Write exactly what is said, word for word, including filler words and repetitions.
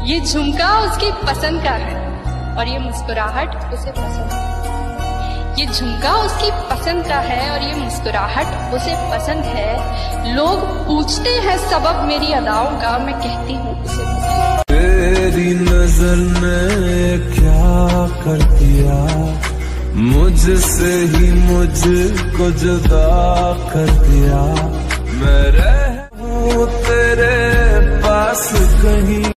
ये झुमका उसकी पसंद का है और ये मुस्कुराहट उसे पसंद है। ये झुमका उसकी पसंद का है और ये मुस्कुराहट उसे पसंद है। लोग पूछते हैं सबब मेरी अदाओं का, मैं कहती हूँ उसे पसंद। तेरी नजर ने क्या कर दिया, मुझसे ही मुझको जुदा कर दिया। मैं रहूं तेरे पास कहीं